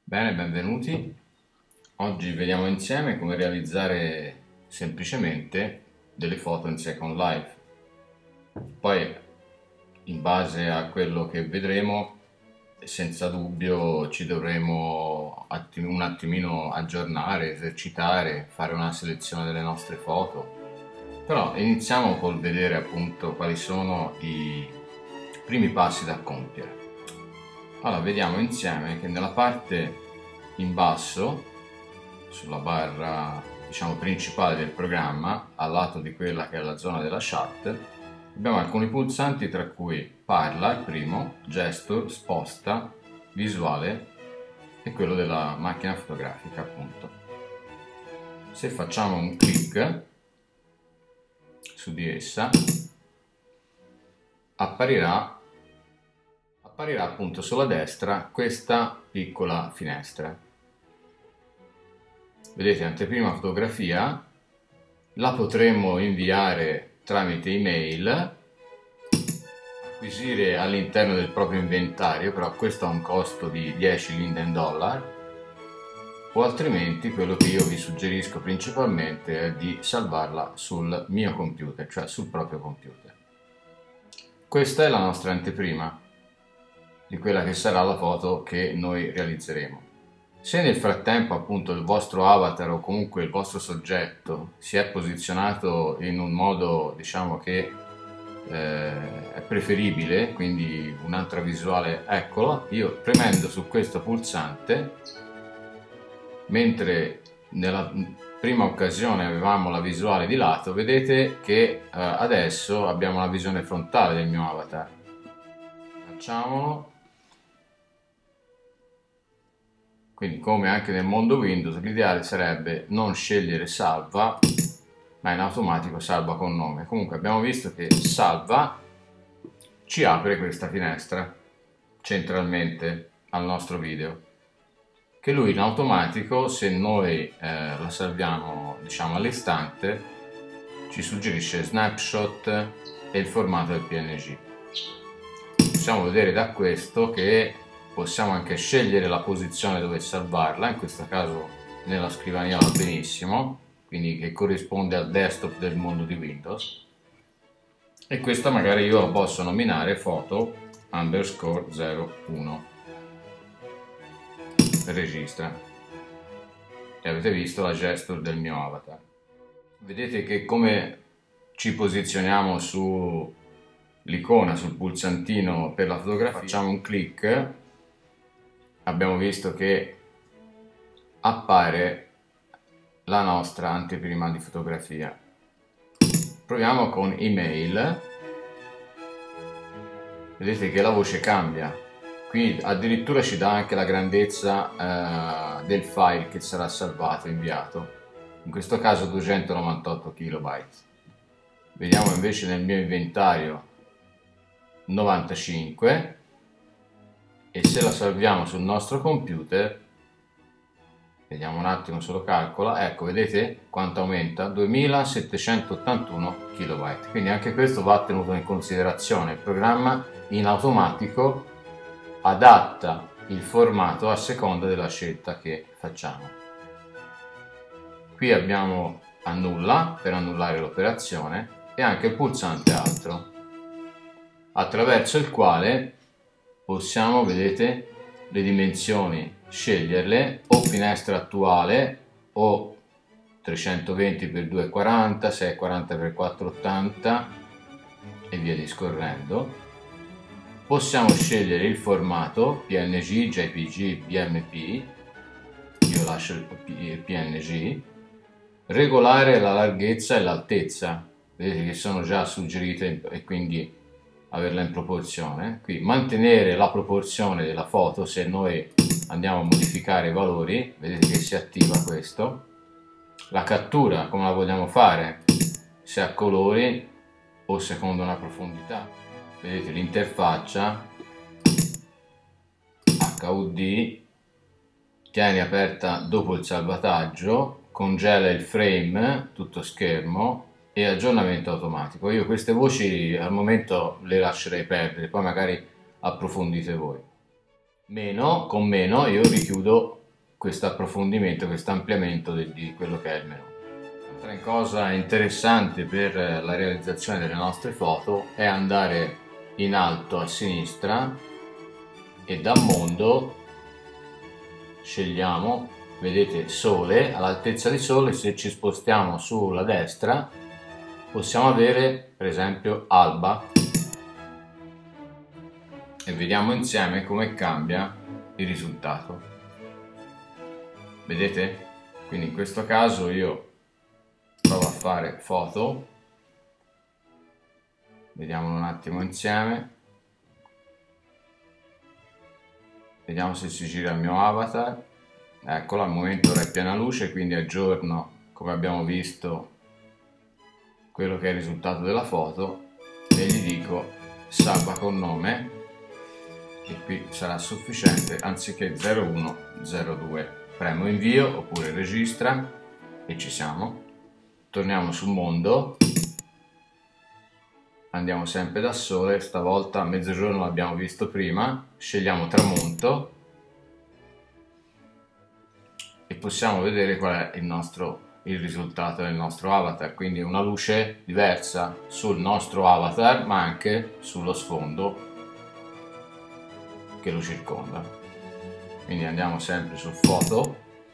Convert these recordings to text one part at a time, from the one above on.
Bene, benvenuti. Oggi vediamo insieme come realizzare semplicemente delle foto in Second Life. Poi, in base a quello che vedremo, senza dubbio ci dovremo un attimino aggiornare, esercitare, fare una selezione delle nostre foto. Però iniziamo col vedere appunto quali sono i primi passi da compiere. Allora, vediamo insieme che nella parte in basso, sulla barra diciamo principale del programma, al lato di quella che è la zona della chat, abbiamo alcuni pulsanti tra cui parla, il primo, gesture, sposta, visuale e quello della macchina fotografica appunto. Se facciamo un clic su di essa, apparirà appunto sulla destra questa piccola finestra. Vedete, anteprima fotografia, la potremmo inviare tramite email, acquisire all'interno del proprio inventario, però questo ha un costo di 10 Linden Dollar, o altrimenti quello che io vi suggerisco principalmente è di salvarla sul mio computer, cioè sul proprio computer. Questa è la nostra anteprima di quella che sarà la foto che noi realizzeremo. Se nel frattempo appunto il vostro avatar o comunque il vostro soggetto si è posizionato in un modo diciamo che è preferibile, quindi un'altra visuale, eccolo, io premendo su questo pulsante, mentre nella prima occasione avevamo la visuale di lato, vedete che adesso abbiamo la visione frontale del mio avatar. Facciamolo. Quindi come anche nel mondo Windows l'ideale sarebbe non scegliere salva, ma in automatico salva con nome. Comunque abbiamo visto che salva ci apre questa finestra centralmente al nostro video, che lui in automatico, se noi la salviamo diciamo all'istante, ci suggerisce snapshot e il formato del PNG. Possiamo vedere da questo che possiamo anche scegliere la posizione dove salvarla, in questo caso nella scrivania va benissimo, quindi che corrisponde al desktop del mondo di Windows, e questa magari io la posso nominare foto _ 01, registra, e avete visto la gesture del mio avatar. Vedete che come ci posizioniamo su l'icona, sul pulsantino per la fotografia, facciamo un clic, abbiamo visto che appare la nostra anteprima di fotografia. Proviamo con email, vedete che la voce cambia, qui addirittura ci dà anche la grandezza del file che sarà salvato e inviato, in questo caso 298 KB. Vediamo invece nel mio inventario 95, e se la salviamo sul nostro computer, vediamo un attimo se lo calcola, ecco, vedete quanto aumenta? 2781 KB. Quindi anche questo va tenuto in considerazione. Il programma in automatico adatta il formato a seconda della scelta che facciamo. Qui abbiamo annulla per annullare l'operazione e anche il pulsante altro, attraverso il quale possiamo, vedete, le dimensioni sceglierle, o finestra attuale o 320x240, 640x480 e via discorrendo. Possiamo scegliere il formato PNG, JPG, BMP, io lascio il PNG, regolare la larghezza e l'altezza, vedete che sono già suggerite e quindi averla in proporzione. Qui mantenere la proporzione della foto, se noi andiamo a modificare i valori, vedete che si attiva questo. La cattura, come la vogliamo fare, se a colori o secondo una profondità, vedete l'interfaccia HUD, tieni aperta dopo il salvataggio, congela il frame tutto schermo e aggiornamento automatico. Io queste voci al momento le lascerei perdere, poi magari approfondite voi. Con meno io richiudo questo approfondimento, questo ampliamento di quello che è il menu. Un'altra cosa interessante per la realizzazione delle nostre foto è andare in alto a sinistra e da mondo scegliamo, vedete, sole. All'altezza di sole, se ci spostiamo sulla destra possiamo avere per esempio alba e vediamo insieme come cambia il risultato. Vedete? Quindi in questo caso io provo a fare foto, vediamolo un attimo insieme, vediamo se si gira il mio avatar. Eccolo, al momento ora è piena luce, quindi aggiorno, come abbiamo visto, quello che è il risultato della foto e gli dico salva con nome e qui sarà sufficiente, anziché 0102 premo invio oppure registra e ci siamo. Torniamo sul mondo, andiamo sempre da sole, stavolta a mezzogiorno l'abbiamo visto prima, scegliamo tramonto e possiamo vedere qual è il risultato del nostro avatar, quindi una luce diversa sul nostro avatar ma anche sullo sfondo che lo circonda. Quindi andiamo sempre su foto,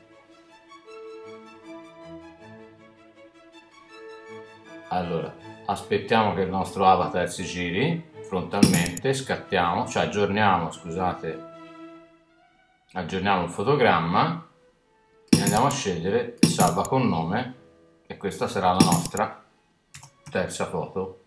allora aspettiamo che il nostro avatar si giri frontalmente, scattiamo, cioè aggiorniamo, scusate, aggiorniamo il fotogramma e andiamo a scegliere salva con nome e questa sarà la nostra terza foto.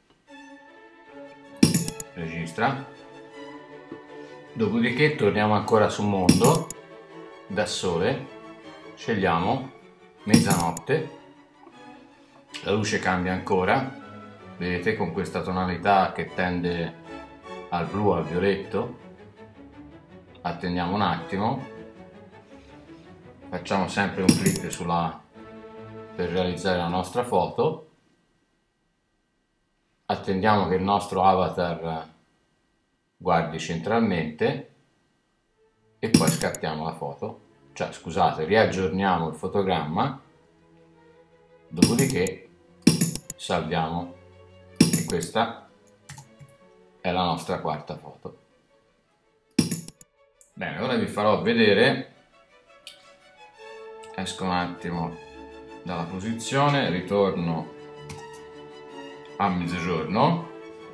Registra. Dopodiché torniamo ancora su mondo, da sole, scegliamo mezzanotte, la luce cambia ancora, vedete, con questa tonalità che tende al blu, al violetto. Attendiamo un attimo, facciamo sempre un clic per realizzare la nostra foto, attendiamo che il nostro avatar guardi centralmente e poi scattiamo la foto, cioè scusate, riaggiorniamo il fotogramma, dopodiché salviamo e questa è la nostra quarta foto. Bene, ora vi farò vedere, esco un attimo dalla posizione, ritorno a mezzogiorno.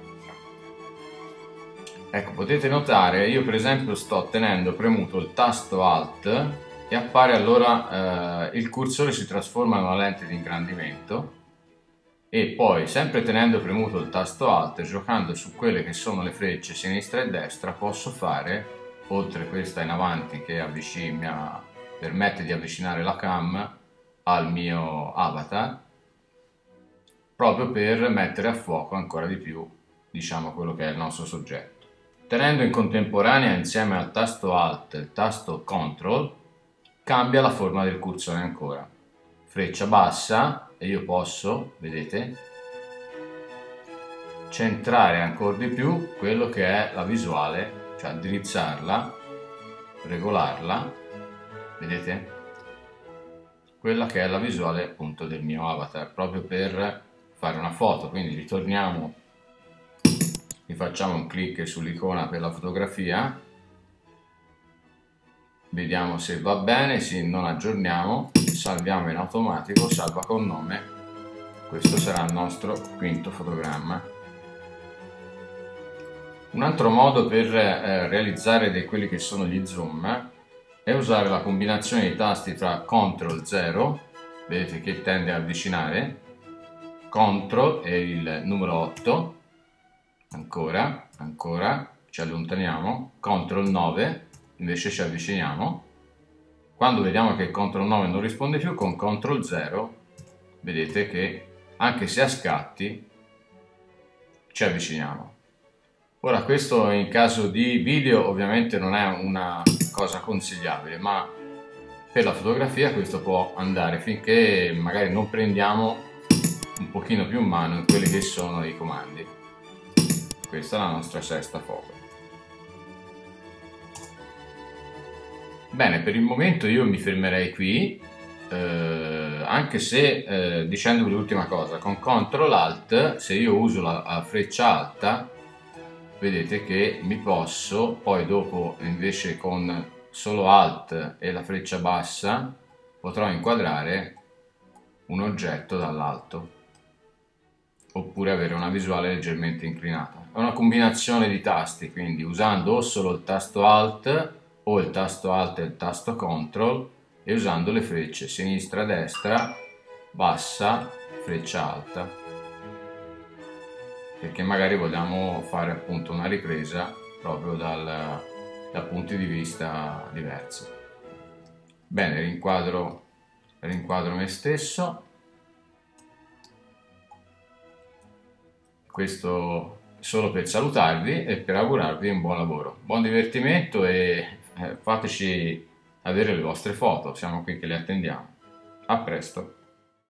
Ecco, potete notare, io per esempio sto tenendo premuto il tasto Alt e appare allora il cursore si trasforma in una lente di ingrandimento e poi sempre tenendo premuto il tasto Alt, giocando su quelle che sono le frecce sinistra e destra, posso fare, oltre questa in avanti che mi permette di avvicinare la cam al mio avatar, proprio per mettere a fuoco ancora di più, diciamo, quello che è il nostro soggetto. Tenendo in contemporanea insieme al tasto Alt e il tasto Ctrl, cambia la forma del cursore ancora. Freccia bassa e io posso, vedete, centrare ancora di più quello che è la visuale, cioè indirizzarla, regolarla, vedete? Quella che è la visuale appunto del mio avatar, proprio per fare una foto. Quindi ritorniamo, rifacciamo un clic sull'icona per la fotografia, vediamo se va bene, sì, non aggiorniamo, salviamo in automatico, salva con nome, questo sarà il nostro quinto fotogramma. Un altro modo per realizzare quelli che sono gli zoom è usare la combinazione di tasti tra CTRL 0, vedete che tende a avvicinare, CTRL e il numero 8, ancora, ci allontaniamo, CTRL 9, invece ci avviciniamo. Quando vediamo che CTRL 9 non risponde più, con CTRL 0 vedete che anche se a scatti ci avviciniamo. Ora, questo in caso di video ovviamente non è una cosa consigliabile, ma per la fotografia questo può andare finché magari non prendiamo un pochino più in mano in quelli che sono i comandi. Questa è la nostra sesta foto. Bene, per il momento io mi fermerei qui, anche se dicendovi l'ultima cosa, con CTRL ALT, se io uso la freccia alta, vedete che mi posso, poi dopo invece con solo ALT e la freccia bassa, potrò inquadrare un oggetto dall'alto, oppure avere una visuale leggermente inclinata. È una combinazione di tasti, quindi usando o solo il tasto Alt o il tasto Alt e il tasto Ctrl e usando le frecce sinistra, destra, bassa, freccia alta, perché magari vogliamo fare appunto una ripresa proprio da punti di vista diversi. Bene, rinquadro me stesso. Questo solo per salutarvi e per augurarvi un buon lavoro, buon divertimento e fateci avere le vostre foto, siamo qui che le attendiamo. A presto!